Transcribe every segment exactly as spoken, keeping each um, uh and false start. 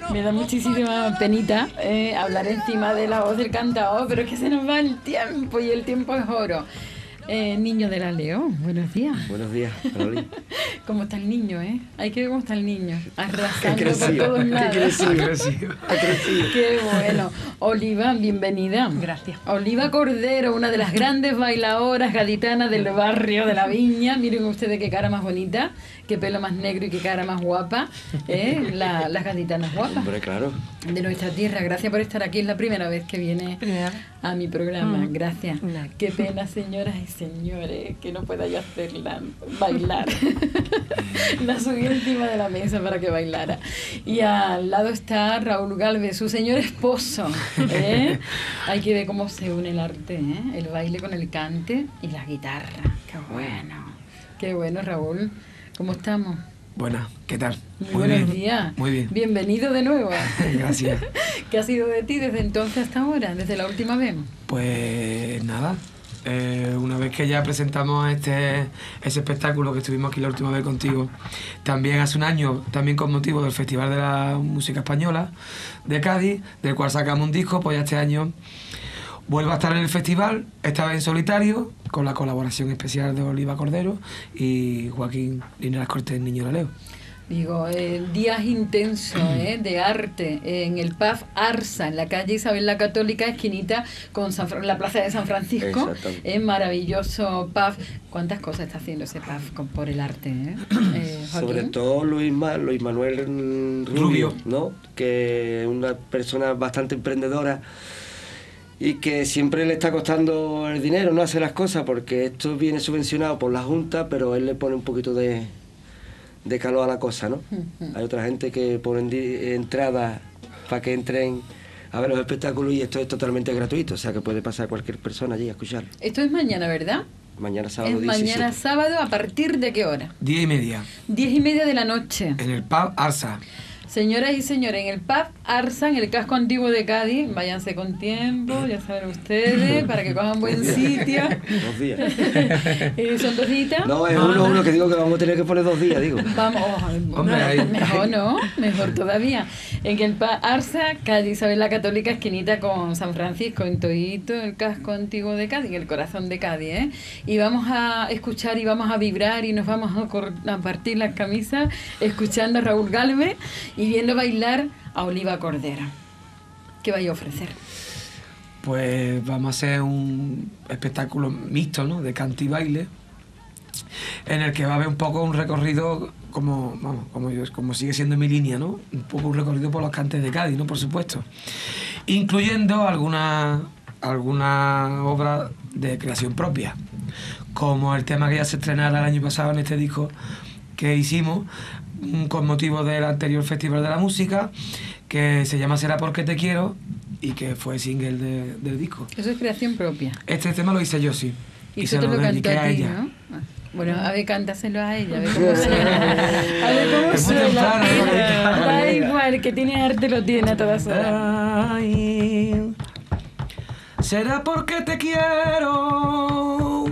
Me da muchísima penita eh, hablar encima de la voz del cantao, pero es que se nos va el tiempo y el tiempo es oro. Eh, niño de la León, buenos días. Buenos días, Carolina. ¿Cómo está el niño, eh? Hay que ver cómo está el niño. Arrasando por crecido, todos lados. qué crecido, ha crecido. Qué bueno. Oliva, bienvenida. Gracias. Oliva Cordero, una de las grandes bailadoras gaditanas del barrio de La Viña. Miren ustedes qué cara más bonita, qué pelo más negro y qué cara más guapa. ¿eh? La, las gaditanas guapas. Hombre, claro. De nuestra tierra. Gracias por estar aquí. Es la primera vez que viene Primera. a mi programa. Mm. Gracias. No. Qué pena, señoras y señores, que no pueda yo hacerla bailar. La subí encima de la mesa para que bailara. Y al lado está Raúl Galvez, su señor esposo. ¿eh? Hay que ver cómo se une el arte, ¿eh? El baile con el cante y la guitarra. Qué bueno. Qué bueno, Raúl. ¿Cómo estamos? Buenas, ¿qué tal? Muy, Muy buenos bien. días. Muy bien. Bienvenido de nuevo. Gracias. ¿Qué ha sido de ti desde entonces hasta ahora, desde la última vez? Pues nada, eh, una vez que ya presentamos este ese espectáculo que estuvimos aquí la última vez contigo, también hace un año, también con motivo del Festival de la Música Española de Cádiz, del cual sacamos un disco, pues ya este año vuelvo a estar en el festival, esta vez en solitario, con la colaboración especial de Oliva Cordero y Joaquín Lineras Cortés, Niño de la Leo. Digo, eh, días intensos eh, de arte en el pub Arsa, en la calle Isabel la Católica, esquinita con San Fra- la plaza de San Francisco. Exactamente. Es maravilloso pub. ¿Cuántas cosas está haciendo ese pub con, por el arte? Eh? Eh, Joaquín. Sobre todo Luis, Ma- Luis Manuel mm, Rubio, Rubio. ¿no? Que es una persona bastante emprendedora y que siempre le está costando el dinero, no hacer las cosas, porque esto viene subvencionado por la Junta, pero él le pone un poquito de, de calor a la cosa, ¿no? Ujú. Hay otra gente que ponen di- entradas para que entren a ver los espectáculos y esto es totalmente gratuito, o sea que puede pasar cualquier persona allí a escucharlo. Esto es mañana, ¿verdad? Mañana sábado Es mañana diecisiete. sábado, ¿a partir de qué hora? Diez y media, Diez y media de la noche. en el pub Arsa. Señoras y señores, en el pub Arsa, en el casco antiguo de Cádiz, váyanse con tiempo, ya saben ustedes, para que cojan buen sitio. Dos días. Eh, ¿Son dos días? No, es uno, uno que digo que vamos a tener que poner dos días, digo. Vamos, oh, Hombre, ahí- mejor no, mejor todavía. En el pub Arsa, calle Isabel la Católica, esquinita con San Francisco, en todito el casco antiguo de Cádiz, el corazón de Cádiz, ¿eh? Y vamos a escuchar y vamos a vibrar y nos vamos a, cor- a partir las camisas escuchando a Raúl Galvez y viendo bailar a Oliva Cordero. ¿Qué vais a ofrecer? Pues vamos a hacer un espectáculo mixto, ¿no? De cante y baile, en el que va a haber un poco un recorrido como, vamos, como, yo, como sigue siendo mi línea, ¿no? Un poco un recorrido por los cantes de Cádiz, ¿no? Por supuesto. Incluyendo algunas alguna obras de creación propia, como el tema que ya se estrenara el año pasado en este disco que hicimos, mm, con motivo del anterior Festival de la Música, que se llama Será porque te quiero, y que fue single de- del disco. Eso es creación propia. Este tema lo hice yo, sí. Y, se tú te lo cantó dediqué a ti, ¿no? Ah, Bueno, a ver, cántaselo a ella, a ver cómo Sí. suena. A ver cómo Es muy suena. temprano, Da igual, el que tiene arte lo tiene a todas horas. Ay, será porque te quiero.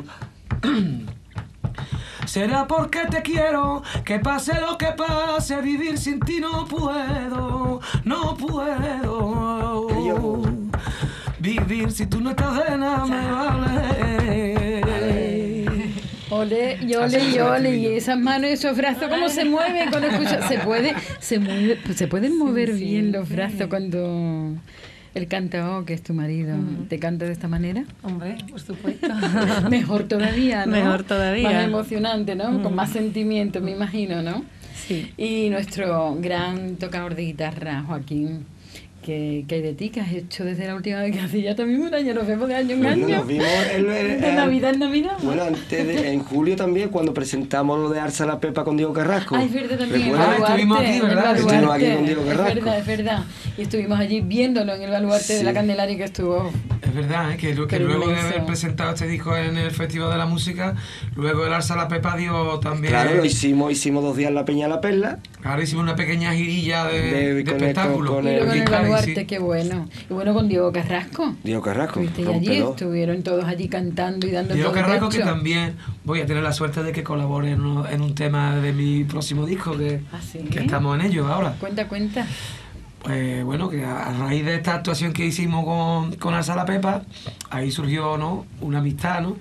Será porque te quiero, que pase lo que pase, vivir sin ti no puedo, no puedo. Vivir si tú no estás de nada me vale. Ole, y ole, y ole, y esas manos y esos brazos, ¿cómo se mueven cuando escuchas? Se puede, se mueve, se pueden mover Sí, sí, bien los sí. brazos cuando el cantao, que es tu marido, Mm. te canta de esta manera. Hombre, por supuesto. Mejor todavía, ¿no? Mejor todavía. Más emocionante, ¿no? Mm. Con más sentimiento, me imagino, ¿no? Sí. Y nuestro gran tocador de guitarra, Joaquín, ¿qué, qué hay de ti? ¿Qué has hecho desde la última vez que hace ya también un año? Nos vemos de año en Bueno, año. nos vimos el- el- De Navidad en Navidad. Bueno, antes de, en julio también, cuando presentamos lo de Arsa la Pepa con Diego Carrasco. Ah, es verdad también. en el ¿Recuerdas? Ah, baluarte, estuvimos aquí, en el ¿verdad? baluarte. Estuvimos aquí con Diego Es Carrasco. verdad, es verdad. Y estuvimos allí viéndolo en el baluarte de Sí. la Candelaria, que estuvo. Es verdad, ¿eh? que, lo- que Pero luego de inmenso. haber presentado este disco en el Festival de la Música, luego el Arsa La Pepa dio también. Claro, lo hicimos, hicimos dos días en la Peña La Perla. Ahora hicimos una pequeña girilla de, De- de con el- espectáculos. con Y el- luego en el en Cádiz, baluarte, sí. qué bueno. Y bueno, con Diego Carrasco. Diego Carrasco, Estuviste allí, rompedor. estuvieron todos allí cantando y dando Diego todo el Carrasco, que pecho. también voy a tener la suerte de que colabore en, uno- en un tema de mi próximo disco, que, ¿Ah, sí? que estamos en ello ahora. Cuenta, cuenta. pues bueno, que a, a raíz de esta actuación que hicimos con, con la Sala Pepa, ahí surgió, ¿no?, una amistad, ¿no?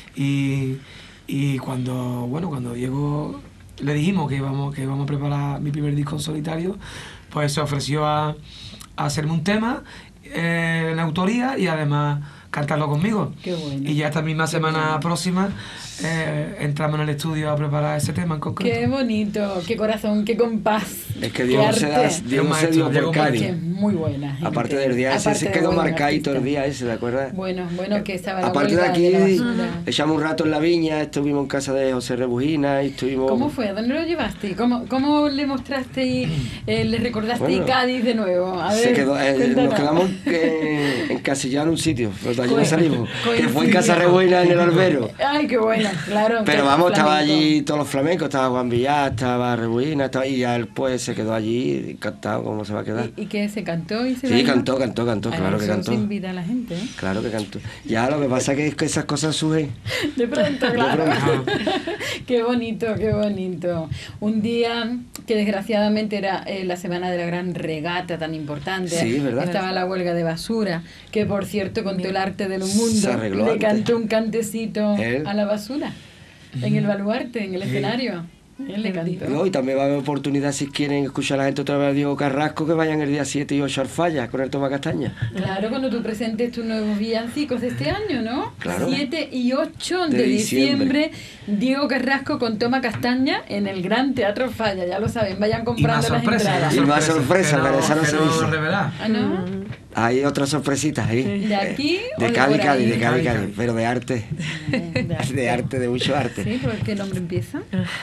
Y, y cuando, bueno, cuando Diego le dijimos que íbamos, que íbamos a preparar mi primer disco en solitario, pues se ofreció a, a hacerme un tema eh, en autoría y además cantarlo conmigo. Qué bueno. Y ya esta misma semana próxima eh, entramos en el estudio a preparar ese tema en concreto. Qué bonito, qué corazón, qué compás. Es que Diego se, da, Diego se dio por Cádiz. Que es muy buena. Gente. Aparte del día ese, Aparte se quedó bueno, marcadito artista. el día ese, ¿te acuerdas? Bueno, bueno, que estaba la Aparte de huelga aquí, de la basura. echamos un rato en la viña, estuvimos en casa de José Rebujina y estuvimos... ¿Cómo fue? ¿A dónde lo llevaste? ¿Cómo, cómo le mostraste y eh, le recordaste Bueno, Cádiz de nuevo? A ver, se quedó, eh, cuéntanos. nos quedamos eh, encasillados en un sitio, pero de allí no Co- salimos, que fue en coincidió. Casa Rebuena en el Albero. Ay, qué bueno, claro. Pero qué vamos, estaba flamenco. allí todos los flamencos, estaba Juan Villar, estaba Rebuina, estaba, y ya él pues se quedó allí encantado, ¿cómo se va a quedar? ¿Y, y qué? ¿Se cantó y se Sí, bailó? cantó, cantó, cantó, Ay, claro que eso cantó. se invita a la gente, ¿eh? Claro que cantó. Ya lo que pasa es que esas cosas surgen. De pronto, claro. pronto. Qué bonito, qué bonito. Un día que desgraciadamente era eh, la semana de la gran regata tan importante. Sí, ¿verdad? Estaba la huelga de basura, que por cierto con todo el arte del mundo Se arregló le antes. cantó un cantecito Él. a la basura. En el baluarte, en el escenario. Él le cantó. No, y también va a haber oportunidad, si quieren escuchar a la gente otra vez a Diego Carrasco, que vayan el día siete y ocho al Falla con el Toma Castaña. Claro, cuando tú presentes tus nuevos villancicos de este año, ¿no? Claro. siete y ocho de, De diciembre. diciembre. Diego Carrasco con Toma Castaña en el Gran Teatro Falla, ya lo saben, vayan Y comprando más las sorpresa, entradas. Y más sorpresa, que pero no, esa no que se no dice. revelar. ¿Ah, no? Hay otras sorpresitas ahí. ¿De aquí o De de Cádiz, por Cádiz, ahí? de Cádiz, Cádiz, Cádiz, pero de arte. De arte. De arte, de mucho arte. Sí, ¿por qué nombre empieza?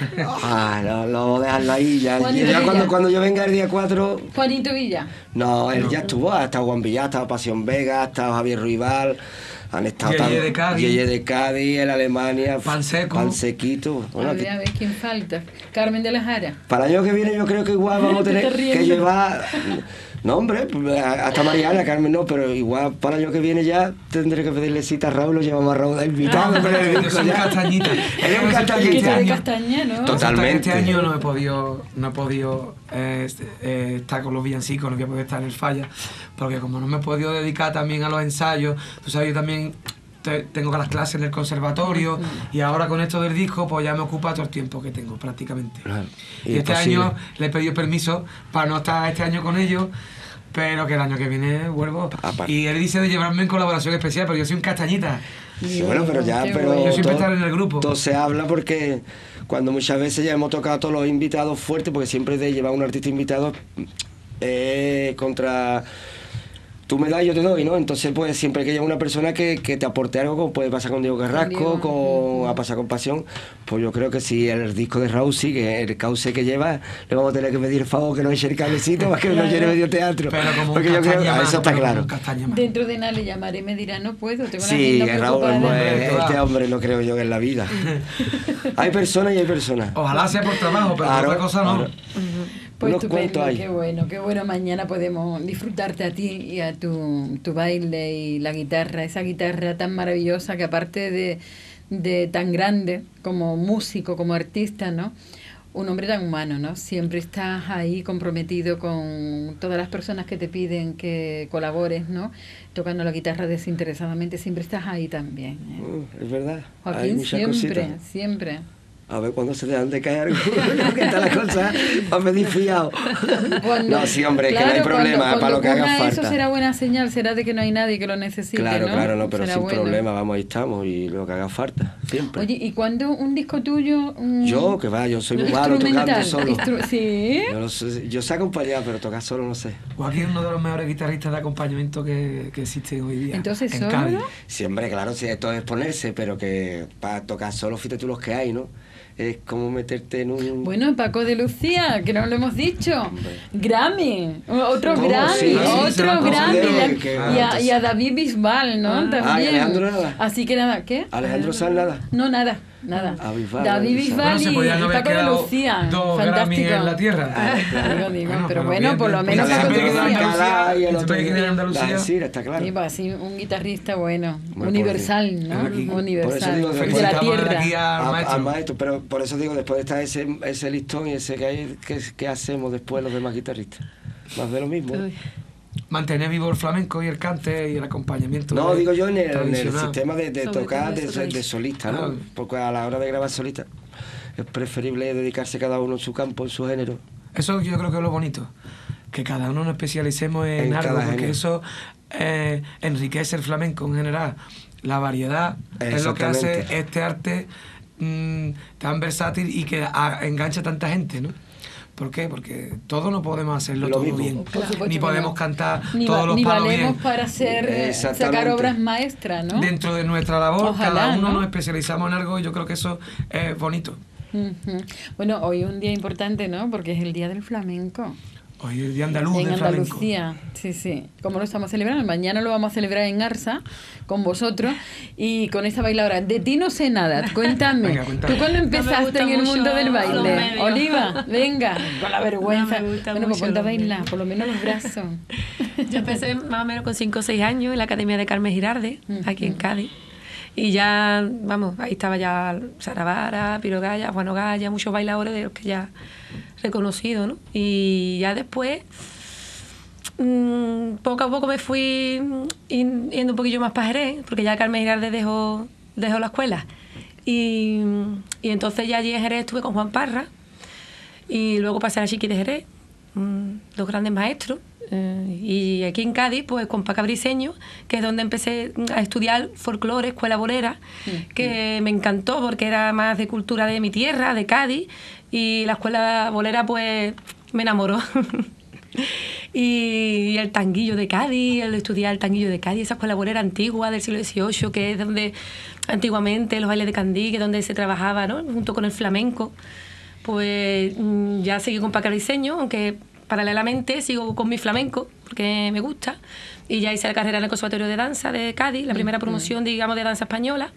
Ah, no, no, dejarlo ahí. Ya, Juanito ya cuando, Villa. cuando yo venga el día cuatro, Juanito Villa. no, él ya estuvo, ha estado Juan Villar, ha estado Pasión Vega, ha estado Javier Ruibal, han estado Yeye tan- de Cádiz. Yeye de Cádiz, el Alemania, Panseco. Pansequito. Bueno, a aquí- ver, a ver, ¿quién falta? Carmen de la Jara. para el año que viene yo creo que igual vamos a Te tener estás riendo. que llevar... No, hombre, pues, hasta Mariana, Carmen no, pero igual para el año que viene ya tendré que pedirle cita a Raúl, lo llevamos a Raúl de invitado. con el Yo disco soy ya. castañita. Él es un Que tú castañita. de castaña, ¿no? Total. Totalmente. Este año no he podido, no he podido eh, este, eh, estar con los villancicos, no voy a poder estar en el Falla, porque como no me he podido dedicar también a los ensayos, tú sabes, yo también te- tengo las clases en el conservatorio y ahora con esto del disco pues ya me ocupa todo el tiempo que tengo prácticamente. Claro, Y este imposible. año le he pedido permiso para no estar este año con ellos, pero que el año que viene vuelvo. Aparte. Y él dice de llevarme en colaboración especial, pero yo soy un castañita. Sí, bueno, pero ya, Qué pero bueno. Yo siempre todo- estaré en el grupo. todo se habla porque cuando muchas veces ya hemos tocado a todos los invitados fuertes, porque siempre de llevar un artista invitado eh, contra tú me das, yo te doy, ¿no? Entonces, pues siempre hay que llevar una persona que, que te aporte algo, como puede pasar con Diego Carrasco, Diego. con, a pasar con Pasión. Pues yo creo que si el disco de Raúl sigue el cauce que lleva, le vamos a tener que pedir el favor que nos eche el cablecito para que nos llene medio teatro. Pero como un Porque yo creo castaña que más, eso está pero como claro. un castaña más. Dentro de nada le llamaré y me dirá, no puedo, tengo una Sí, agenda Raúl, preocupada. pues, Claro. este hombre no creo yo que en la vida. Hay personas y hay personas. Ojalá sea por trabajo, pero Claro, por otra cosa no. claro. Pues Unos estupendo, cuantos hay. qué bueno, qué bueno. Mañana podemos disfrutarte a ti y a tu, tu baile y la guitarra, esa guitarra tan maravillosa que aparte de, de tan grande como músico, como artista, ¿no? Un hombre tan humano, ¿no? Siempre estás ahí comprometido con todas las personas que te piden que colabores, ¿no? Tocando la guitarra desinteresadamente, siempre estás ahí también. ¿eh? Uh, es verdad. Hay Joaquín, muchas siempre, cositas. siempre. A ver cuándo se dejan de caer algo. ¿Qué tal la cosa? Para pedir fiado. Cuando- No, sí, hombre, claro, que no hay cuando- problema, cuando para lo que haga ocurra falta. Eso será buena señal, será de que no hay nadie que lo necesite, Claro, ¿no? claro, no, pero Será sin bueno. problema, vamos, ahí estamos y lo que haga falta, siempre. Oye, ¿y cuándo un disco tuyo? mm, Yo, que va, yo soy muy malo tocando instrumental, solo. instru- ¿Sí? Yo, no sé, yo sé acompañar, pero tocar solo no sé. Joaquín es uno de los mejores guitarristas de acompañamiento que, que existen hoy día. Entonces, en ¿solo? Cádiz. Siempre, claro, sí, esto es ponerse, pero que para tocar solo, fíjate tú los que hay, ¿no? Es como meterte en un... Bueno, Paco de Lucía, que no lo hemos dicho. Hombre. Grammy, otro ¿Cómo? Grammy, Sí, sí, se lo otro han Grammy. concedido, la- que- y, a, y a David Bisbal, ¿no? Ah. También. Ah, ¿y Alejandro nada? Así que nada, ¿qué? Alejandro Sanz nada. No, nada, nada. A Bisbal, David a Bisbal. Bisbal Bueno, se y, podían y haber Paco de quedado Lucía. dos Grammy Fantástico. en la tierra. Ah, digo, digo, Bueno, pero pero bueno, bien, por lo bien. menos Y Paco de Alejandro Lucía. Sanz, Alcalá y el ¿y otro tú quién era Andalucía? Ah, sí, está claro. Sí, pues así, un guitarrista bueno, Bueno, universal, pues, ¿no? aquí. Universal, Por eso digo, de después la Felicitamos tierra. aquí al A- maestro. al maestro, pero por eso digo, después está ese, ese listón y ese que hay, ¿qué, qué hacemos después los demás guitarristas? más de lo mismo. Uy. Mantener vivo el flamenco y el cante y el acompañamiento. No, de- digo yo en el, en el tradicional. sistema de, de Sobre tocar todo de, eso de, que de dice. solista, ¿no? Claro. Porque a la hora de grabar solista es preferible dedicarse cada uno en su campo, en su género. Eso yo creo que es lo bonito, que cada uno nos especialicemos en, En algo, cada porque género. eso eh, enriquece el flamenco en general. La variedad es lo que hace Exactamente. este arte mm, tan versátil y que a- engancha a tanta gente, ¿no? ¿Por qué? Porque todos no podemos hacerlo Lo todo mismo. bien, Por supuesto ni que podemos no. cantar Ni, todos va- los ni palos valemos bien. para hacer, eh, sacar Exactamente. obras maestras, ¿no? Dentro de nuestra labor, Ojalá, cada uno ¿no? nos especializamos en algo y yo creo que eso es bonito. Ujú. Bueno, hoy es un día importante, ¿no? Porque es el Día del Flamenco. Hoy es el Día Andaluz En del Flamenco. Andalucía, sí, sí. ¿Cómo lo estamos celebrando? Mañana lo vamos a celebrar en Arsa con vosotros y con esta bailadora. De ti no sé nada, cuéntame. Venga, cuéntame. ¿Tú cuándo No me empezaste gusta en el mucho mundo del los baile? medios. Oliva, venga, con la vergüenza. No me gusta bueno, pues mucho ponte a los bailar, medios. por lo menos los brazos. Yo empecé más o menos con cinco o seis años en la Academia de Carmen Girarde, aquí en Cádiz. Y ya, vamos, ahí estaba ya Sara Vara, Piro Gaya, Juan Ogaya, muchos bailadores de los que ya reconocido, ¿no? Y ya después, mmm, poco a poco me fui in- yendo un poquillo más para Jerez, porque ya Carmen Girarde dejó, dejó la escuela. Y, y entonces ya allí en Jerez estuve con Juan Parra, y luego pasé a la Chiqui de Jerez, mm, los grandes maestros. Eh, y aquí en Cádiz, pues con Paca Briceño, que es donde empecé a estudiar folclore, escuela bolera, que me encantó porque era más de cultura de mi tierra, de Cádiz, y la escuela bolera pues me enamoró. Y el tanguillo de Cádiz, el estudiar el tanguillo de Cádiz, esa escuela bolera antigua del siglo dieciocho, que es donde antiguamente los bailes de Candí, que es donde se trabajaba, ¿no? Junto con el flamenco. Pues mm, ya seguí con Paca Briceño, aunque paralelamente sigo con mi flamenco, porque me gusta. Y ya hice la carrera en el Conservatorio de Danza de Cádiz, la primera promoción, digamos, de danza española.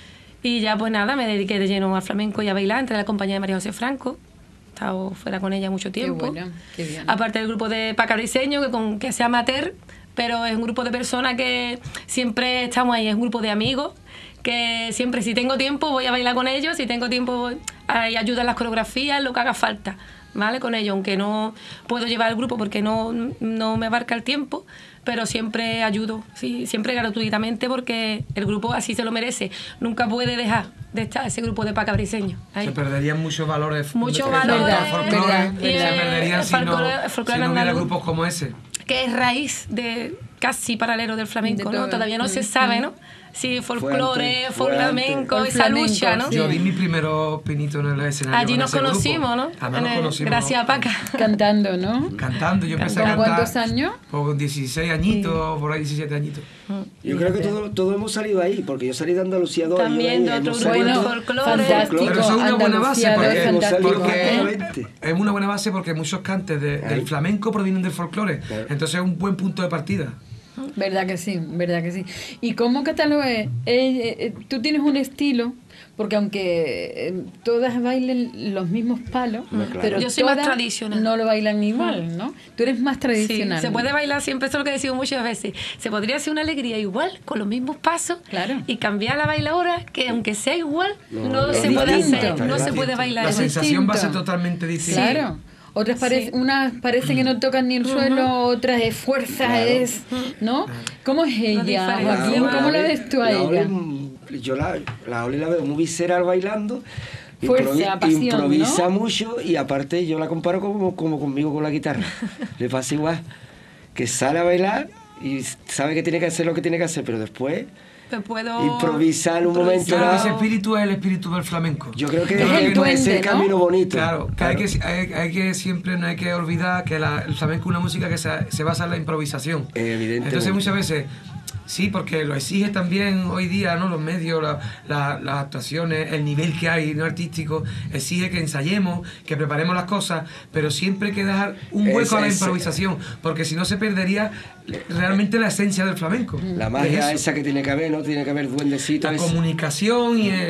Y ya pues nada, me dediqué de lleno al flamenco y a bailar, entre la compañía de María José Franco. He estado fuera con ella mucho tiempo. bueno, qué bien. Aparte del grupo de Paca Briceño, que, con, que se llama amateur, pero es un grupo de personas que siempre estamos ahí, es un grupo de amigos, que siempre si tengo tiempo voy a bailar con ellos, si tengo tiempo voy a ayudar en las coreografías, lo que haga falta, ¿vale? Con ellos, aunque no puedo llevar el grupo porque no, no me abarca el tiempo, pero siempre ayudo, sí, siempre gratuitamente porque el grupo así se lo merece. Nunca puede dejar de estar ese grupo de Paca Briceño. Ahí. Se perderían muchos valores. Muchos eh, valores, del folclore, verdad, se verdad. perderían El si no, folclore- el folclore si no hubiera andaluz. grupos como ese. Que es raíz de casi paralelo del flamenco, De ¿no? todo. Todavía no Mm, se sabe, ¿no? Si folclore, antes, fue flamenco, antes. esa El flamenco, lucha, ¿no? sí. Yo di mi primeros pinitos en el escenario. Allí con nos ese grupo. conocimos, ¿no? Además En nos el- conocimos. gracias a Paca. Cantando, ¿no? Cantando, yo empecé ¿Con a cantar. cuántos años? Con dieciséis añitos, por ahí diecisiete añitos. Yo creo que todos todo hemos salido ahí, porque yo salí de Andalucía dos También y de otro hemos grupo salido de todos- folclore. Fantástico. Pero eso es una buena base, Andalucía, porque es hemos salido fantástico, ¿eh? prácticamente. Es una buena base porque muchos cantes de- del Ahí. flamenco provienen del folclore. Claro. Entonces es un buen punto de partida. Verdad que sí, verdad que sí. ¿Y cómo catalogas? Eh, eh, tú tienes un estilo, porque aunque eh, todas bailen los mismos palos, Hombre, claro. pero Yo soy más todas tradicional. no lo bailan igual, ¿no? Tú eres más Sí, tradicional. se puede bailar siempre, eso es lo que decimos muchas veces. Se podría hacer una alegría igual, con los mismos pasos, Claro. y cambiar la bailadora, que aunque sea igual, No, no, no, se es puede distinto. hacer, no se Distinto. puede bailar. La Es igual. sensación va a ser distinto. totalmente distinta. Claro. Otras, parece, Sí. unas parece que no tocan ni el suelo, otras es fuerza, Claro. es... ¿No? ¿Cómo es ella, diferencia. Joaquín? La ¿Cómo la Oli- ves tú a la Oli, ella? mm, yo la, la Oli la veo muy visceral bailando. Fuerza, improvi- pasión, improvisa ¿no? mucho y aparte yo la comparo como, como conmigo con la guitarra. Le pasa igual. Que sale a bailar y sabe que tiene que hacer lo que tiene que hacer, pero después Te puedo improvisa en un momento Claro, dado. ese espíritu es el espíritu del flamenco. Yo creo que Es el es duende, ese ¿no? camino bonito. Claro, que Hay, que, hay, hay que siempre no hay que olvidar que la- el flamenco es una música que se, se basa en la improvisación. Evidentemente. Entonces muchas veces, sí, porque lo exige también hoy día, ¿no? Los medios, la- la- las actuaciones, el nivel que hay, ¿no? Artístico, exige que ensayemos, que preparemos las cosas, pero siempre hay que dejar un hueco Ese- a la ese- improvisación, porque si no se perdería realmente la esencia del flamenco. La que magia es eso. esa que tiene que haber, ¿no? Tiene que haber duendecito. La ese. comunicación y el, y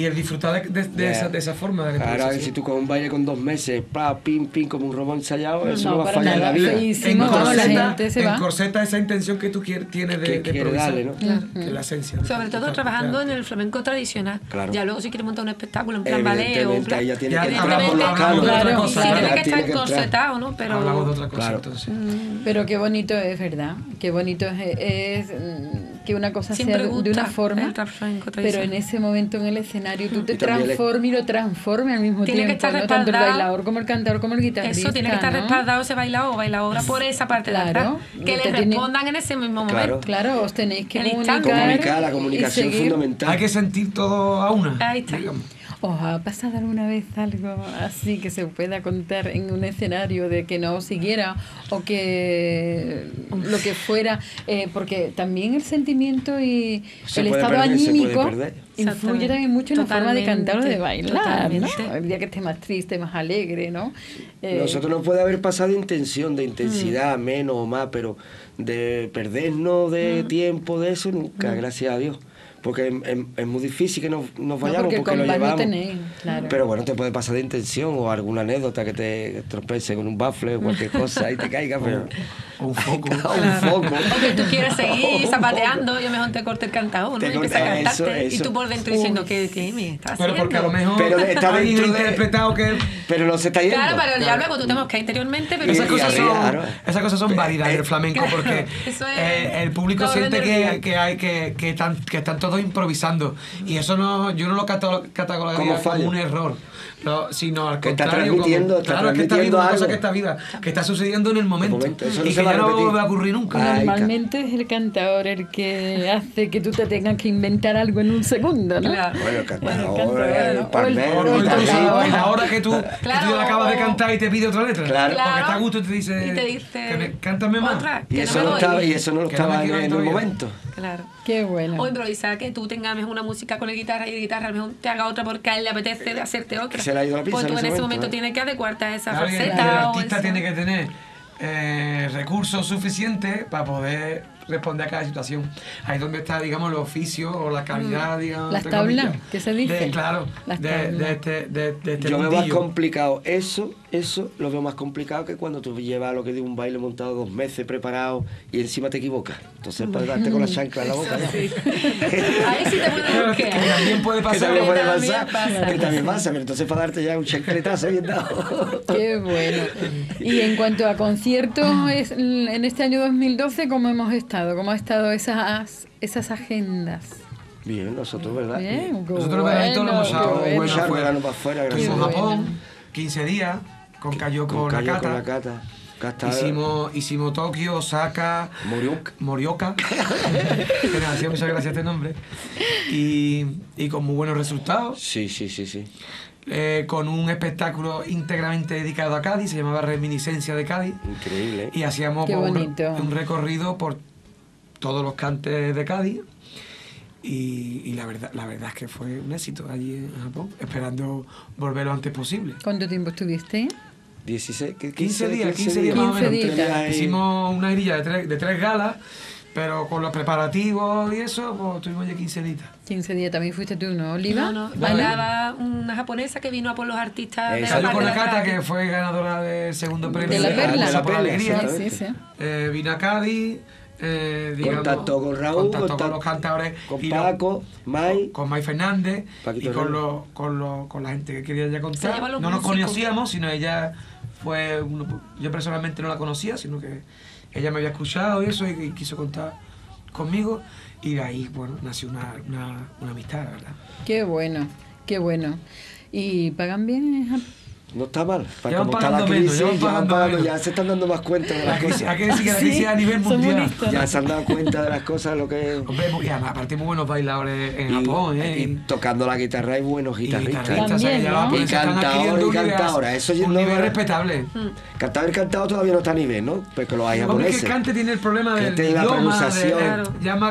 y el disfrutar de, de, de, Yeah. esa, de esa forma de la Claro, improvisación. si tú con un baile con dos meses, pa, pim, pim, como un robot ensayado, eso No, no, va a para fallar en la nada. vida. Sí, sí. En vamos, la corseta, gente se en va. corseta esa intención que tú quieres, tienes de, Que de quiere improvisar, darle, ¿no? Claro, que es la esencia. Sobre todo Claro, trabajando claro. en el flamenco tradicional. Claro. Ya luego si quieres montar un espectáculo en plan ballet o en Evidentemente, plan... ahí ya tiene Ya que hablamos- entrar por los hablamos de cánones. otra Claro, cosa, Sí, claro. tiene que Ya estar tiene que entrar. encorsetado, ¿no? Pero... Hablamos de otra cosa, Claro. entonces. Mm, Pero qué bonito es, ¿verdad? Qué bonito es, es, mm, que una cosa Siempre sea de, de gusta una forma, el flamenco pero tradicional. en ese momento en el escenario tú te Y también le- transformes y lo transformes al mismo Tiene que tiempo, estar ¿no? Tanto el respaldado. bailador como el cantador como el guitarrista. Eso tiene que estar ¿no? respaldado ese bailador o bailadora por esa parte Claro. de atrás. Que Te le tiene- respondan en ese mismo Claro. momento. Claro, os tenéis que El comunicar, instante. Comunicar, la y comunicación es seguir. fundamental. Hay que sentir todo a una. Ahí está. digamos. ¿Os ha pasado alguna vez algo así que se pueda contar en un escenario de que no siguiera o que lo que fuera? Eh, porque también el sentimiento y Se el puede estado perder, se puede anímico perder. influye Exactamente. también mucho en la forma de cantar o de Totalmente, bailar, ¿no? totalmente. El día que esté más triste, más alegre, ¿no? Eh, Nosotros no puede haber pasado de intención, de intensidad, menos o más, pero de perdernos de tiempo, de eso, nunca, gracias a Dios. Porque es, es- es muy difícil que nos, nos no, vayamos, porque porque, el lo compás no llevamos. tenéis, claro. Pero bueno, te puede pasar de intención o alguna anécdota que te tropece con un bafle o cualquier cosa y te caiga, pero... O un foco. o un foco. O que tú quieras seguir zapateando, yo mejor te corto el cantador, ¿no? Te Y empieza a corta- eso, cantarte. Y eso. tú por dentro diciendo, ¿qué, qué me estás Pero haciendo? porque a lo mejor Pero está alguien ha dentro de- interpretado que Pero no se está yendo. Claro, pero ya luego tú te mosqueas interiormente, pero Y- esas y cosas, son, arriba, esas cosas son válidas en el Eh, flamenco porque Eso es eh, el público la orden siente del día. que, que hay que, que, están, que están todos improvisando y eso no yo no lo catalo- Como catalogaría como fallo. un error, no, sino al Que está contrario, transmitiendo, como, está claro, es que está transmitiendo viendo una cosa algo. que está viva, que está sucediendo en el momento, momento, eso no y se que va a ya no repetir. va a ocurrir nunca. Ah, ahí está. Normalmente es el cantador el que hace que tú te tengas que inventar algo en un segundo, ¿no? Claro. Bueno, el Bueno, cantador, el el cantador, palmero, o O el el incluso tocador. en la hora que tú, que Claro, tú acabas de o- cantar y te pide otra letra. Claro. Porque está a Claro. gusto y te dice, Y te dice, que me- cántame más. otra. Y que eso no me no doy. estaba, y eso no lo Que no me estaba en, quiero en el todavía. momento. Claro. Qué bueno. O improvisar, que tú tengas mejor una música con el guitarra y el guitarra a lo mejor te haga otra porque a él le apetece de hacerte otra. Que se le ha ido la pinza Pues tú en en ese ese momento, momento ¿eh? tienes que adecuarte a esa Claro, y el- y el faceta. o artista esa- tiene que tener eh, recursos suficientes para poder responder a cada situación. Ahí es donde está, digamos, el oficio o la calidad, digamos. Las entre tablas, comillas, ¿qué se dice? de- claro, Las de, tablas. de este, de, de este Yo veo más mundillo. complicado eso, eso lo veo más complicado que cuando tú llevas lo que digo un baile montado dos meses preparado y encima te equivocas. Entonces para darte con la chancla en la boca. ¿no? Ahí sí te puedes Pero que buscar. también puede Que pasar. también puede también pasar, pasa. que también pasa, pero entonces para darte ya un chancletazo bien dado. Qué bueno. Y en cuanto a conciertos, es- en este año dos mil doce, ¿cómo hemos estado? ¿Cómo han estado esas, esas agendas? Bien, nosotros, ¿verdad? Bien, qué Nosotros Benedicto lo hemos qué echado bueno. bueno Echar afuera. verano para afuera, Qué gracias. Fuimos a bueno. Japón, quince días, con Cayo Con con Cayo, Nakata. con la cata. Cata- Hicimos, hicimos Tokio, Osaka, Morioka. Morioka, que me hacía muchas gracias este nombre, y, y con muy buenos resultados, Sí, sí, sí, sí. eh, con un espectáculo íntegramente dedicado a Cádiz, se llamaba Reminiscencia de Cádiz, Increíble. ¿eh? y hacíamos Qué pues, un, bonito. un recorrido por todos los cantes de Cádiz, y, y la, verdad, la verdad es que fue un éxito allí en Japón, esperando volver lo antes posible. ¿Cuánto tiempo estuviste? dieciséis, ¿qué? quince días, quince días más o quince menos. días. Ahí. Hicimos una grilla de tres, de tres galas, pero con los preparativos y eso, pues tuvimos ya quince días. quince días también fuiste tú, ¿no, Oliva? No, no, Vale. bailaba una japonesa que vino a por los artistas de la Exacto. Salió parte con de la Cata, atrás. que fue ganadora del segundo premio De la Perla. de la por Perla, Alegría. Sí, sí, sí. Eh, vino a Cádiz, eh, digamos, Contactó con Raúl, contactó contactó con los cantadores, con y lo- Paco, Mai. con Mai Fernández Paquito y con, Herrera. los, con, los, con la gente que quería ella Se contar. llevan los No nos músicos. conocíamos, sino ella fue, uno- yo personalmente no la conocía, sino que ella me había escuchado y eso y, y quiso contar conmigo y de ahí, bueno, nació una, una, una amistad, la verdad. Qué bueno, qué bueno. ¿Y pagan bien en Japón? No está mal. Para Llevan como está la pagando menos, crisis, llevan ya, van pagando pagando, menos. ya se están dando más cuenta de La las crisis- cosas. hay que decir que la crisis a nivel somos mundial. listos. Ya se han dado cuenta de las cosas, lo que es. Hombre, y además, aparte muy buenos bailadores en Y- Japón, ¿eh? y tocando la guitarra hay buenos Y guitarristas. guitarristas, o sea, que ya También, va, ¿no? pues, Y se están cantador adquiriendo y un nivel- cantadora, eso yo un no- nivel respetable. Cantado y cantado todavía no está a nivel, ¿no? Pues que los hay Hombre, que japoneses. Cante tiene el problema Que del tiene la idioma, de, pronunciación. Claro. ya más,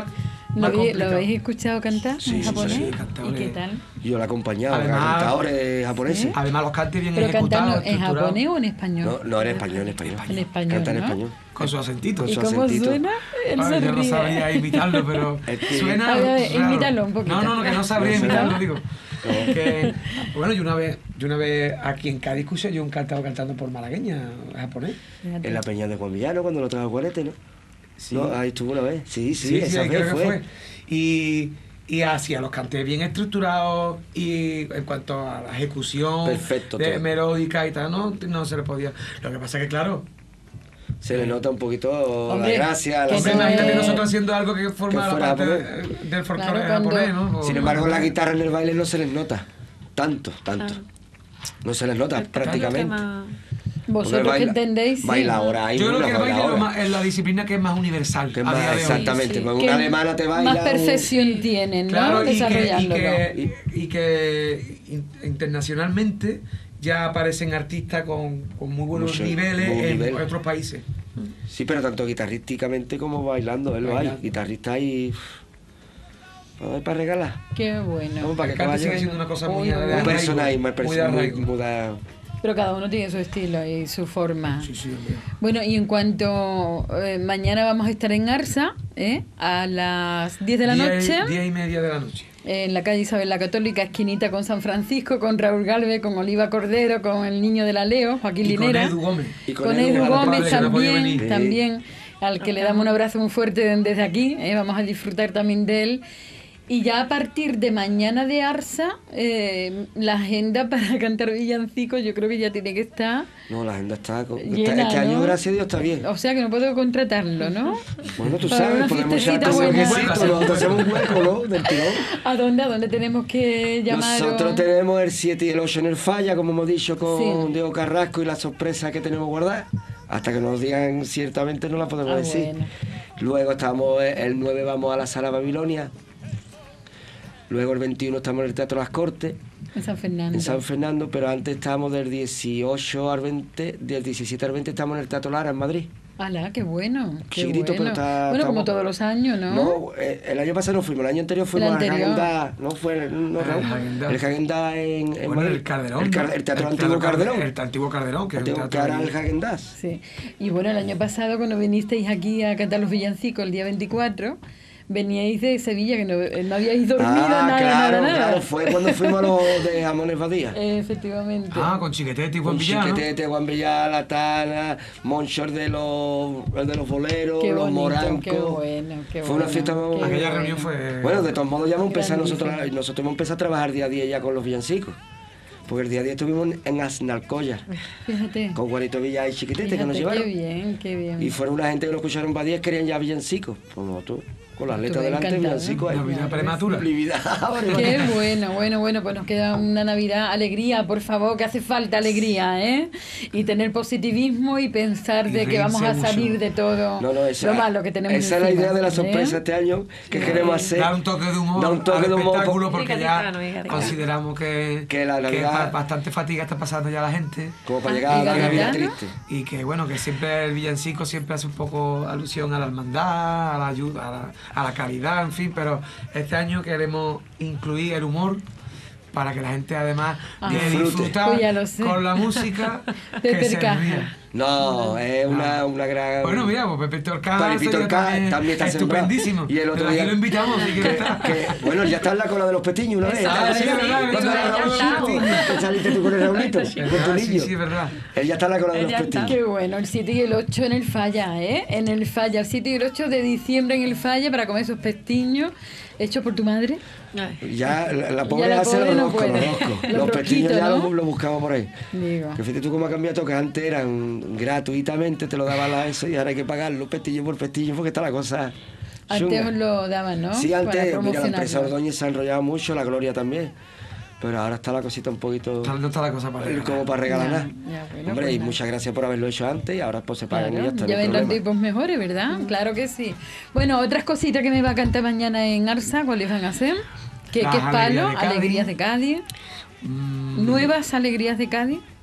¿Lo, más habéis, ¿Lo complicado. habéis escuchado cantar Sí, en sí, japonés? sí, cantado ¿Y qué de- tal? Yo la he acompañado, Además- a cantadores japoneses. ¿Sí? Además, los cantes bien ¿Pero ejecutados, cantando en estructurados, japonés o en español? No, no, en español, en español. En español, Canta en ¿no? español. con su acentito. ¿Y su cómo acentito. suena? Él Ay, se yo no ríe. sabría imitarlo, pero Es que- suena. A ver, a ver, raro. imítalo un poquito. No, no, no, que no sabría No sé. imitarlo, digo. Que, bueno, yo una vez, yo una vez aquí en Cádiz escuché yo un cantado cantando por malagueña japonés. Fíjate. En la Peña de Juan Villano, cuando lo trajo a Guarete, ¿no? Sí. No, ahí estuvo una vez. Sí, sí, Sí, sí, esa ahí vez creo que fue. fue. Y, y hacía los cantes bien estructurados y en cuanto a la ejecución Perfecto, de todo. melódica y tal, no, no se le podía. Lo que pasa es que, claro, Se le nota un poquito Hombre, la gracia, la que hombre, no imagínate es- nosotros haciendo algo que forma que la fuera parte japonés. de- del folclore Claro, cuando- japonés, ¿no? O- Sin embargo, la guitarra en el baile no se les nota. Tanto, tanto. No se les nota prácticamente. Vosotros Porque que baila- entendéis, sí, baila ¿no? ahora, hay Yo creo una que el baile es, lo ahora. más- es la disciplina que es más universal. Que a más, día de hoy. exactamente, Sí, pues Que una alemana te baila. más un- perfección tienen, ¿no? Claro, y que, y, Desarrollándolo. que, y, y que in- internacionalmente ya aparecen artistas con, con muy buenos Mucho- niveles buen en nivel. otros países. Sí, pero tanto guitarrísticamente como bailando, él lo hay. Bailando. Guitarrista y. Para, para regalar. Qué bueno. Vamos, para El que cante sigue caballo. siendo una cosa Uy, muy muy de bueno. Un arraigo, personaje, muy muy, de perso- muy, arraigo. muy da- Pero cada uno tiene su estilo y su forma. Sí, sí, hombre. Bueno, y en cuanto eh, mañana vamos a estar en Arsa, ¿eh? A las diez de la Diez- noche, Diez y media de la noche. en la calle Isabel la Católica, esquinita con San Francisco, con Raúl Galvez, con Oliva Cordero, con el niño de la Leo, Joaquín Y con Linera. Edu Gómez. Y Con, con Edu Edu, a la Gómez padre que no ha podido también, venir. también, al que le damos un abrazo muy fuerte desde aquí, ¿eh? Vamos a disfrutar también de él. Y ya a partir de mañana de Arsa, eh, la agenda para cantar villancicos yo creo que ya tiene que estar No, la agenda está. con- está- llena, este año, ¿no? gracias a Dios, está bien. O sea que no puedo contratarlo, ¿no? Bueno, tú Para sabes, una podemos fiestecita echarte un buena. huequecito, nosotros hacemos un hueco, ¿no? Del tirón. ¿A dónde? ¿A dónde tenemos que llamar? Nosotros tenemos el siete y el ocho en el Falla, como hemos dicho, con Sí. Diego Carrasco y la sorpresa que tenemos guardada. Hasta que nos digan ciertamente no la podemos Ah, decir. bueno. Luego estamos eh, el nueve vamos a la Sala Babilonia. Luego el veintiuno estamos en el Teatro Las Cortes, En San Fernando. en San Fernando, pero antes estábamos del dieciocho al veinte, del diecisiete al veinte estamos en el Teatro Lara en Madrid. ¡Hala, qué bueno! Qué Chiquitito, bueno. pero está- Bueno, como estamos- todos los años, ¿no? No, eh, el año pasado no fuimos, el año anterior fuimos El al anterior. Häagen-Dazs, no fue el, no, El Raúl? Häagen-Dazs. el Häagen-Dazs en, en Bueno, Madrid. el Calderón. el, ¿no? Car- el Teatro El Antiguo Calderón, Calderón. El Antiguo Calderón, que es un Tengo que teatro ahora ahí. el Häagen-Dazs. Sí. Y bueno, el año pasado cuando vinisteis aquí a cantar los villancicos el día veinticuatro, veníais de Sevilla, que no, no habíais dormido Ah, nada, claro, nada, nada. claro, fue cuando fuimos a los de Jamones Badía. Efectivamente. Ah, con Chiquetete y Juan Con Villano. Chiquetete, Juan Villar, La Tana, Monchor de los, el de los boleros, Qué los bonito, morancos. qué bueno, qué Fue una bueno, fiesta muy- qué Aquella bueno. reunión fue. Bueno, de todos modos ya hemos empezado nosotros, Grandísimo. nosotros hemos empezado a trabajar día a día ya con los villancicos. Porque el día a día estuvimos en Aznalcóllar, Fíjate. con Juanito Villar y Chiquetete que nos Fíjate, llevaron. qué bien, qué bien. Y fueron una gente que no escucharon Badías, querían ya villancicos. Pues nosotros, con las letras Estuve delante, encantada. villancicos ahí. Navidad prematura. Navidad, Qué bueno, bueno, bueno, pues nos queda una Navidad, alegría, por favor, que hace falta alegría, ¿eh? Y tener positivismo y pensar Y de que vamos a reírse salir mucho. de todo No, no, esa, lo malo que tenemos esa es la encima, idea de la ¿eh? sorpresa este año que queremos hacer. Dar un toque de humor Dar un toque al de humor, espectáculo porque Fíjate, ya claro, fíjate. consideramos que, Que la Navidad- ba- bastante fatiga está pasando ya la gente Como para Ah, llegar a ¿y la Navidad Gaditano? triste. y que bueno, que siempre el villancico siempre hace un poco alusión a la hermandad, a la ayuda, a la, a la caridad, en fin, pero este año queremos incluir el humor para que la gente además Ah. de Disfrute. disfrutar Pues ya lo sé. con la música Pepe que se Caja. ría. No, es una, una gran... Bueno, mira, pues Pepe Torca Pepito sería Orca también, también está sembrado. estupendísimo. Y el otro Pero día- aquí lo invitamos, si quiere que, estar. que, bueno, ya está en la cola de los petiños una vez. Ah, ¿Está sí, ya? es verdad, ¿Cuándo ya era está, Raúlcito? ya está. ¿Te saliste tú con el Raulito? Con tu verdad, sí, niño. sí, es verdad. Él ya está en la cola de Él los ya está. petiños. Qué bueno, el siete y el ocho en el Falla, ¿eh? En el Falla, el siete y el ocho de diciembre en el Falla para comer esos pestiños hechos por tu madre. Ay. Ya, la, la Ya pobre la hace pobre los no roscos, puede. los roscos. Los Los petiños rosquitos, ya ¿no? los lo buscamos por ahí. Digo. Que fíjate tú cómo ha cambiado todo, que antes eran gratuitamente, te lo daban la eso y ahora hay que pagar los pestillos por pestillos porque está la cosa Antes chunga. os lo daban, ¿no? Sí, Para antes, mira, la empresa promocionarlo. Ordóñez se ha enrollado mucho, la Gloria también, pero ahora está la cosita un poquito No está la cosa para eh, regalar. como para regalar Ya, nada. ya, bueno, Hombre, pues y nada. muchas gracias por haberlo hecho antes y ahora pues se pagan Claro, y ya está, no ya hay vendrán problema. tipos mejores, ¿verdad? Claro que sí. Bueno, otras cositas que me va a cantar mañana en Arsa, ¿cuáles van a ser? ¿Qué, Las qué es palo? Alegrías de Cádiz. Alegrías de Cádiz. Mm, ¿Nuevas alegrías de Cádiz? No.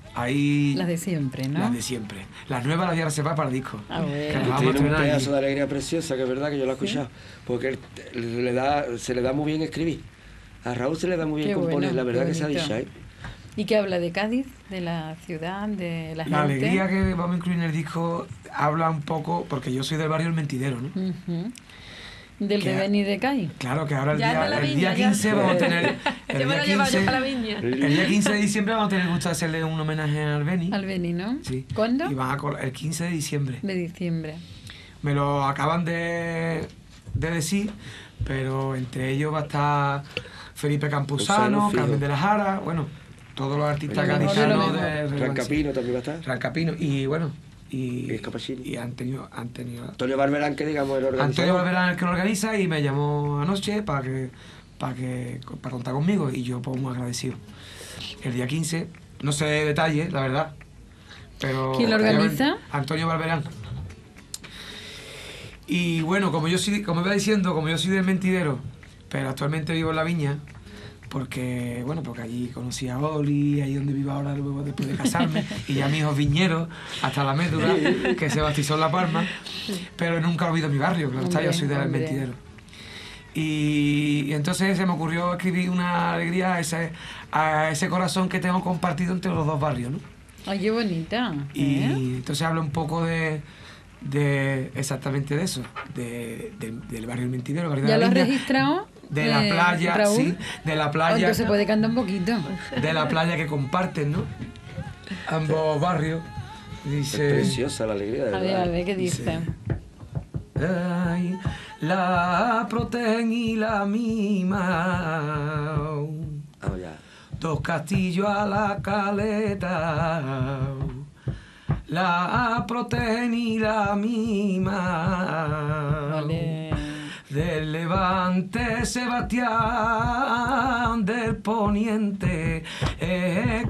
Ahí... Las de siempre, ¿no? Las de siempre. Las nuevas las voy a reservar para el disco. A ver. Que las Y vamos a tiene un estrenar pedazo allí. de alegría preciosa, que es verdad que yo lo he escuchado. Porque él- le da, se le da muy bien escribir. A Raúl se le da muy bien Qué componer, bueno, la verdad qué que se ha bonito. dicho, ¿eh? ¿Y qué habla de Cádiz, de la ciudad, de la gente? La alegría que vamos a incluir en el disco habla un poco, porque yo soy del barrio El Mentidero, ¿no? Ujú. Del Que- de Beni de Cádiz. Claro que ahora el Ya día, de la el viña, día ya. quince vamos a tener... El Yo me día lo llevo yo quince, para la viña. el día quince de diciembre vamos a tener el gusto de hacerle un homenaje al Beni. Al Beni, ¿no? Sí. ¿Cuándo? Y van a col- el quince de diciembre. De diciembre. Me lo acaban de, de decir, pero entre ellos va a estar Felipe Campuzano, Campuzano, fijo. Carmen de la Jara, bueno, todos los artistas Lo mejor de lo gaditanos mejor. de relevancia. Rancapino también va a estar. Rancapino, y bueno, y, Y Escapachini. y han tenido, han tenido Antonio Barberán, que digamos el Antonio organizador. Valverán es el que lo organiza y me llamó anoche para que para que para contar conmigo y yo pues muy agradecido. El día quince, no sé detalles, la verdad, pero ¿Quién lo organiza? Antonio Valverán. Y bueno, como yo soy, como iba diciendo, como yo soy del Mentidero, pero actualmente vivo en La Viña, porque bueno, porque allí conocí a Oli, ahí donde vivo ahora luego después de casarme, y ya mis hijos viñeros, hasta la médula, que se bautizó en La Palma, pero nunca olvido mi barrio, claro está, yo Hombre, soy del hombre. Mentidero. Y, y entonces se me ocurrió escribir una alegría a ese, a ese corazón que tengo compartido entre los dos barrios, ¿no? Ay, qué bonita. Y ¿eh? entonces habla un poco de, de exactamente de eso, de, de- del barrio El Mentidero, el barrio de ¿Ya la lo has Viña, registrado? de la eh, playa, Raúl? sí, de la Oh, playa, entonces puede cantar un poquito. de la playa que comparten, ¿no? Ambos barrios. Es Dice, preciosa la alegría, de A ver, verdad. a ver, ¿qué dice? Dice- ay, la protegen y la mima. Ah, ya. Dos castillos a la caleta, la protegen y la mima. Vale. Del levante Sebastián, del poniente eh,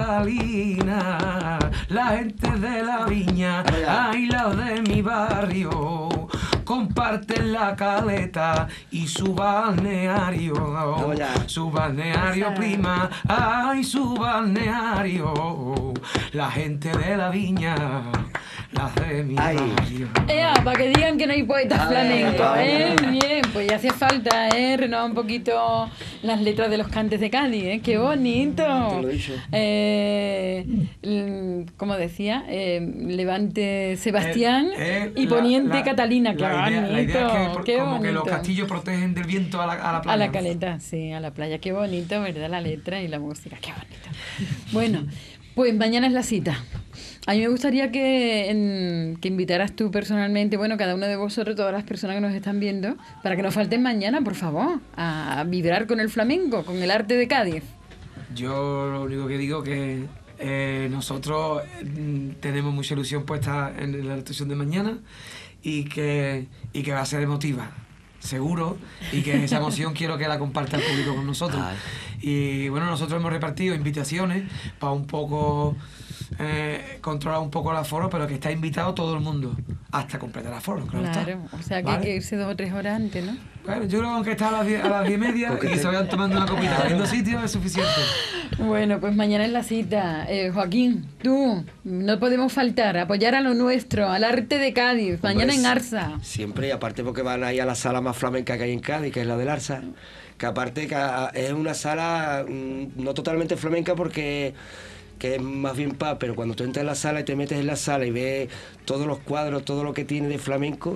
Catalina, la gente de la viña, ay, la de mi barrio, comparten la caleta y su balneario, ya. su balneario Esa. prima, ay, su balneario, la gente de la viña, la de mi Ay. barrio. Ea, para que digan que no hay poetas A ver, flamencos, a ¿eh? ver. Bien, pues ya hace falta, ¿eh? Renovar un poquito las letras de los cantes de Cádiz, ¿eh? ¡Qué bonito! Te lo he dicho. Eh, l- como decía, eh, Levante Sebastián Eh, eh, y la- Poniente la- Catalina. ¡Qué la idea- bonito! la idea es que por- ¡Qué como que los bonito! castillos protegen del viento a la, a la playa. A la caleta, sí, a la playa. Qué bonito, ¿verdad? La letra y la música. Qué bonito. Bueno, pues mañana es la cita. A mí me gustaría que, en- que invitaras tú personalmente, bueno, cada uno de vosotros, todas las personas que nos están viendo, para que nos falten mañana, por favor, a, a vibrar con el flamenco, con el arte de Cádiz. Yo lo único que digo que eh, nosotros mm, tenemos mucha ilusión puesta en la actuación de mañana y que, y que va a ser emotiva, seguro, y que esa emoción quiero que la comparta el público con nosotros. Ay. Y bueno, nosotros hemos repartido invitaciones para un poco eh, controlar un poco el aforo, pero que está invitado todo el mundo, hasta completar el aforo, claro, está. Claro, o sea que ¿Vale? hay que irse dos o tres horas antes, ¿no? Bueno, yo creo que aunque está a las diez, a las diez y media Porque y te- se vayan tomando una copita en dos sitios es suficiente. Bueno, pues mañana es la cita. Eh, Joaquín, tú, no podemos faltar, apoyar a lo nuestro, al arte de Cádiz, mañana Hombre, en sí, Arsa. Siempre, y aparte porque van ahí a la sala más flamenca que hay en Cádiz, que es la del Arsa, que aparte que a- es una sala mm, no totalmente flamenca porque que es más bien paz, pero cuando tú entras en la sala y te metes en la sala y ves todos los cuadros, todo lo que tiene de flamenco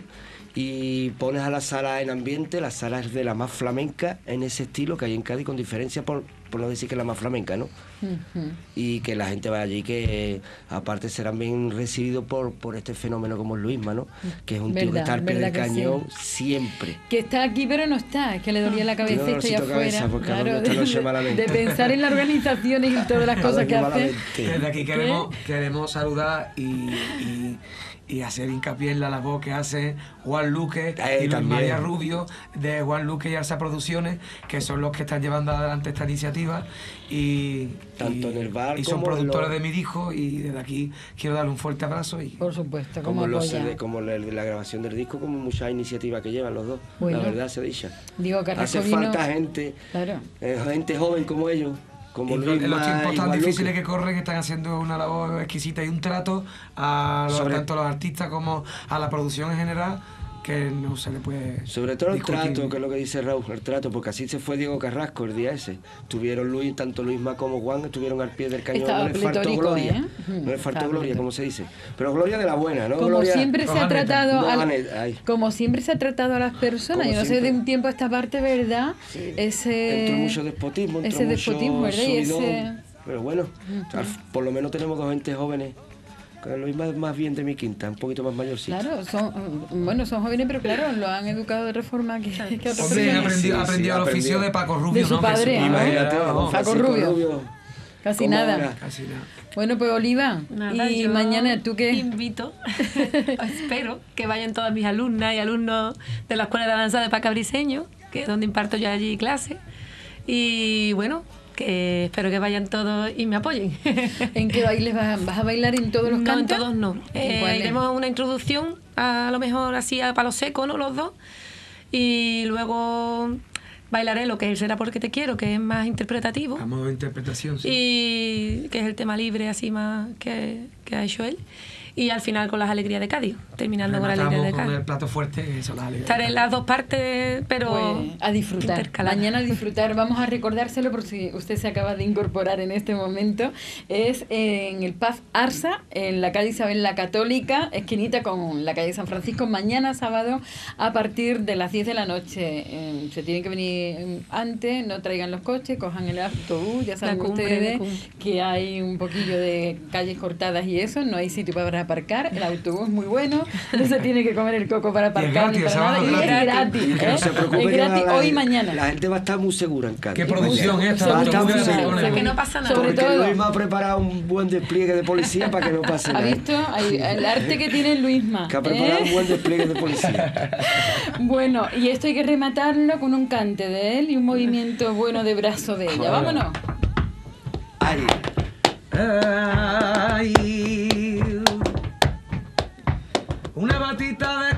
y pones a la sala en ambiente, la sala es de la más flamenca en ese estilo que hay en Cádiz, con diferencia por, por no decir que es la más flamenca, ¿no? Ujú. Y que la gente vaya allí, que aparte serán bien recibidos por, por este fenómeno como es Luisma, ¿no? Que es un tío que Verdad, está al pie del verdad que sí. cañón siempre. Que está aquí pero no está, es que le dolía la cabeza Tiene y estoy dolorcito de afuera. cabeza porque Claro, anda esta de, noche malamente. de pensar en las organizaciones y todas las cosas que Anda hace. malamente. Desde aquí queremos, queremos saludar y, y, y hacer hincapié en la labor que hace Juan Luque Eh, y Luis también. María Rubio de Juan Luque y Arsa Producciones, que son los que están llevando adelante esta iniciativa y, Tanto y- en el bar y son como en productores lo- de mi disco y desde aquí quiero darle un fuerte abrazo y Por supuesto, como Como, los apoya. C D, como la, la grabación del disco, como muchas iniciativas que llevan los dos. Bueno. La verdad se dicha. Digo, Carrasco Hace vino- falta gente, Claro. eh, gente joven como ellos, como Y Luis en los Más, tiempos tan igual difíciles Luque. que corren están haciendo una labor exquisita y un trato a los, Sobre- tanto a los artistas como a la producción en general que no se le puede Sobre todo el discutir. trato, que es lo que dice Raúl, el trato, porque así se fue Diego Carrasco el día ese. Tuvieron Luis, tanto Luisma como Juan, estuvieron al pie del cañón. Estaba No les faltó pletórico, gloria, ¿eh? no les faltó Estaba gloria, pletórico. como se dice. Pero gloria de la buena, ¿no? Como Gloria- siempre se ha Rojaneta. tratado No, al- Rojaneta, ay. como siempre se ha tratado a las personas, Como yo no sé siempre. de un tiempo a esta parte, ¿verdad? Ese Entró mucho despotismo, entró ese mucho despotismo, ¿verdad? Y subidón. ese- Pero bueno, al- por lo menos tenemos dos gentes jóvenes. Luis más, más bien de mi quinta, un poquito más mayorcito. Claro, son bueno, son jóvenes, pero claro, lo han educado de reforma que, que otras Hombre, personas. aprendió, Sí, sí, aprendió el aprendió. oficio de Paco Rubio, De su ¿no? padre, Que ¿no? Imagínate, vamos, don Paco Francisco Rubio. Casi ¿cómo nada. era? casi nada. Bueno, pues Oliva, Nada, y yo mañana tú qué. invito, espero que vayan todas mis alumnas y alumnos de la Escuela de Danza de Paca Briceño, que es donde imparto yo allí clase. Y bueno, que espero que vayan todos y me apoyen. ¿En qué bailes vas, vas a bailar en todos los No, cantos? en todos no. Eh, ¿Cuáles? iremos a una introducción, a lo mejor así a palo seco, ¿no? Los dos. Y luego bailaré lo que es Será porque te quiero, que es más interpretativo. A modo de interpretación, sí. Y que es el tema libre así más que, que ha hecho él. Y al final con las alegrías de Cádiz, terminando con las alegrías de Rematamos con Cádiz. el plato fuerte, que son las alegrías. Estaré en las dos partes, pero Pues, a disfrutar. intercaladas. Mañana a disfrutar. Vamos a recordárselo por si usted se acaba de incorporar en este momento. Es en el Paz Arsa, en la calle Isabel la Católica, esquinita con la calle San Francisco. Mañana sábado a partir de las diez de la noche. Eh, se tienen que venir eh, antes, no traigan los coches, cojan el autobús. Ya saben La cumbre, ustedes la cumbre. que hay un poquillo de calles cortadas y eso. No hay sitio para aparcar. El autobús es muy bueno. No se tiene que comer el coco para aparcar gratis, ni para sábado nada. Y es gratis. gratis. Que ¿eh? no se preocupe, Es que gratis la- hoy y la- mañana. La gente va a estar muy segura en Cádiz. ¿Qué producción es esta? Va a estar muy Segurísima, segura. O sea, que no pasa nada. Sobre Porque todo, Luis me ha preparado un buen despliegue de policía para que no pase ¿ha nada. visto? Hay- el arte que tiene Luisma. Que ha preparado ¿eh? un buen despliegue de policía. Bueno, y esto hay que rematarlo con un cante de él y un movimiento bueno de brazo de ella. Vámonos. Ay, Ay, una batita de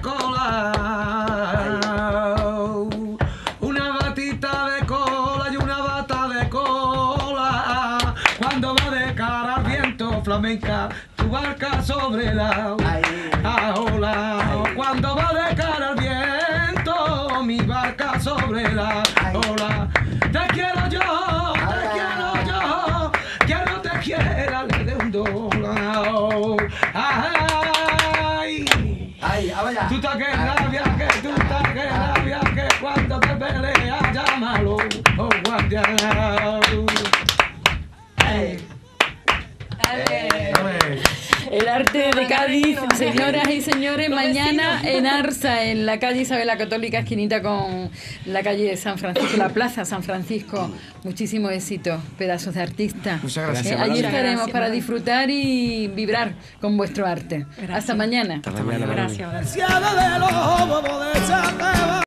cola, una batita de cola y una bata de cola. Cuando va de cara al viento flamenca, tu barca sobre la ola. Cuando va de cara al viento, mi barca sobre la ola. Te quiero yo, te quiero yo, que no te quiera le de un dólar. Ay, ay, a ver. tú ta que rabia, que tú ta que rabia, que cuando te pelea llámalo, oh guardia. Ay. El arte de Cádiz, señoras y señores, mañana en Arsa, en la calle Isabel la Católica, esquinita con la calle San Francisco, la plaza San Francisco. Muchísimo éxito, pedazos de artista. Muchas gracias. Eh, allí Muchas estaremos gracias, para Manuel. disfrutar y vibrar con vuestro arte. Gracias. Hasta mañana. Hasta mañana. Gracias, gracias. de los bobos de San